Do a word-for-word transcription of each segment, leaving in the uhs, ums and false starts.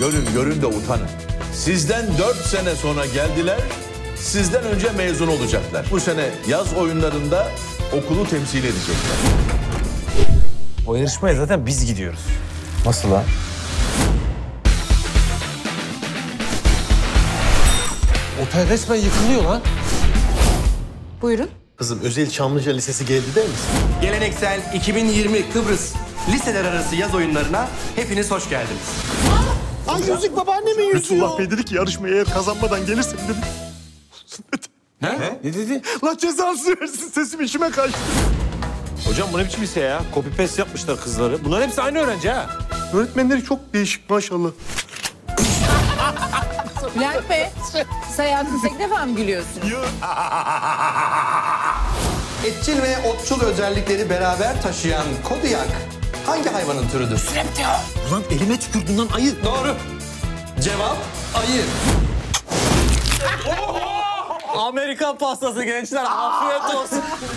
Görün, görün de utanın. Sizden dört sene sonra geldiler, sizden önce mezun olacaklar. Bu sene yaz oyunlarında okulu temsil edecekler. O yarışmaya zaten biz gidiyoruz. Nasıl lan? Otel resmen yıkılıyor lan. Buyurun. Kızım Özel Çamlıca Lisesi geldi değil misin? Geleneksel iki bin yirmi Kıbrıs liseler arası yaz oyunlarına hepiniz hoş geldiniz. Ay yüzük babaannemi yüzüyor. Lütfullah Bey dedi ki yarışmaya eğer kazanmadan gelirsen dedi. Ne? Ne dedi? Allah cezası versin, sesim içime kaçtı. Hocam bu ne biçim lise ya? Copy paste yapmışlar kızları. Bunların hepsi aynı öğrenci ha. Öğretmenleri çok değişik maşallah. Bülent Bey, siz hayatınızda ilk defa mı gülüyorsunuz? Etçil ve otçul özellikleri beraber taşıyan kodiyak hangi hayvanın türüdür? Ulan elime tükürdün lan ayı. Doğru. Cevap ayı. Amerikan pastası gençler. Afiyet olsun.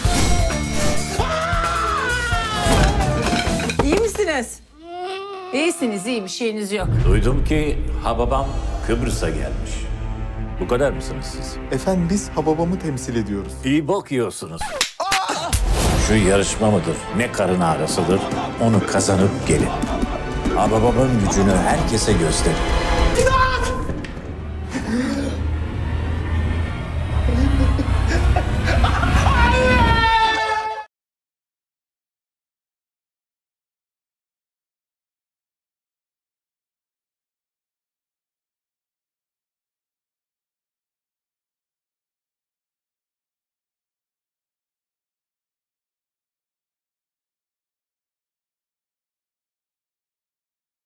İyi misiniz? İyisiniz, iyi bir şeyiniz yok. Duydum ki Hababam Kıbrıs'a gelmiş. Bu kadar mısınız siz? Efendim biz Hababam'ı temsil ediyoruz. İyi bakıyorsunuz. Şu yarışma mıdır, ne karın ağrısıdır, onu kazanıp gelin. Hababam'ın gücünü herkese gösterin.